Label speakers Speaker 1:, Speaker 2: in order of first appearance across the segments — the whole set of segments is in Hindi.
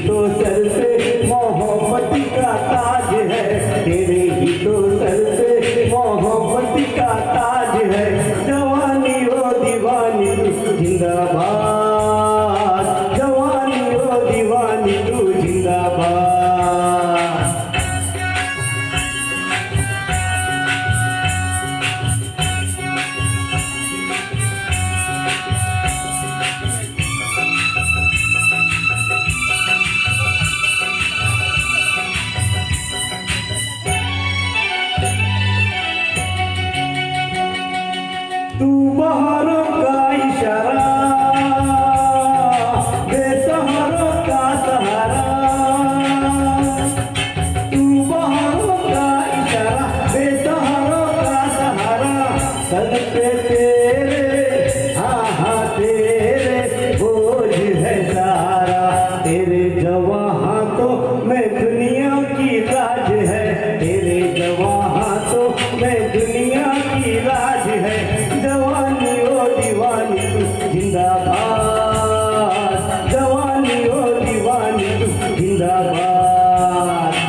Speaker 1: तो सर पे मोहब्बत का ताज है, तेरे ही तो सर पे मोहब्बत का ताज है। जवानी ओ दीवानी तू जिंदाबाद, जवानी ओ दीवानी तू जिंदाबाद। तू बहारों का इशारा, बेसहारों का सहारा। तू बहारों का इशारा, बेसहारों का सहारा। सर पे तेरे, हाँ हाँ तेरे बोझ है सारा। तेरे जवां हाथों में दुनिया की राज है, तेरे जवां हाथों में दुनिया की राज है। जवानी ओ दीवानी तू जिंदाबाद, जवानी ओ दीवानी तू जिंदाबाद।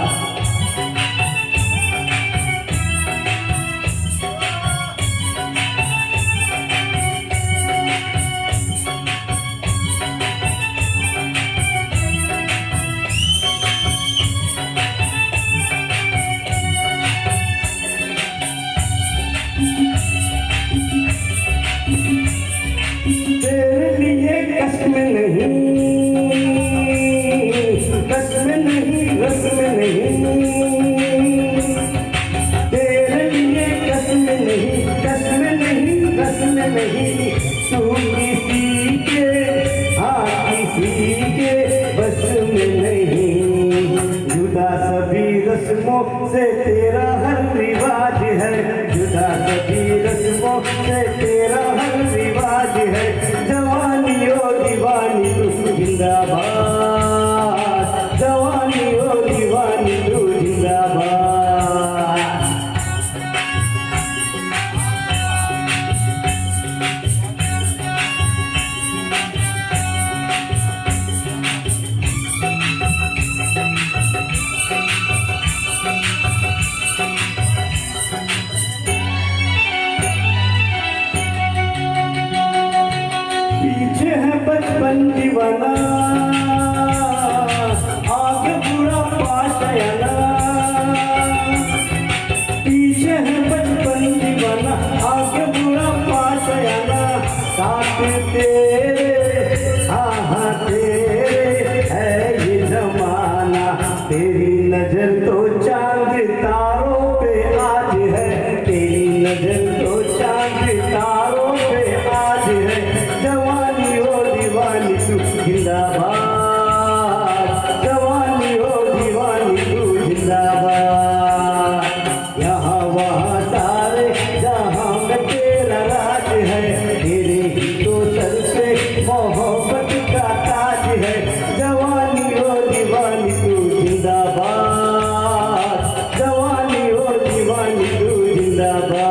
Speaker 1: तेरे लिए कसम नहीं, कसम नहीं, रस्म नहीं। तेरे लिए कसम नहीं, कसम नहीं, रस्म नहीं। तू किसी के, हाँ किसी के बस में नहीं। जुदा सभी रस्मों से तेरा हर रिवाज है, जुदा सभी रस्मों से तेरा हर रिवाज है। जवानी ओ दीवानी तू जिंदाबाद, जवानी ओ दीवानी तू जिंदाबाद। पीछे है बचपन दीवाना, आगे बुरा पाशयाना। पीछे है बचपन दीवाना, आगे बुरा पाशयाना। साथ तेरे, हाँ हाँ तेरे है ये जमाना। तेरी नजर तो चांद तारों पे आज है, तेरी नजर तो चांद तारों पे आज है। जवानी ओ दीवानी तू जिंदाबाद, जवानी ओ दीवानी तू जिंदाबाद। यहाँ वहाँ सारे जहाँ में तेरा राज है, तेरे ही तो सर पे मोहब्बत का ताज है। जवानी ओ दीवानी तू जिंदाबाद, जवानी ओ दीवानी तू जिंदाबाद।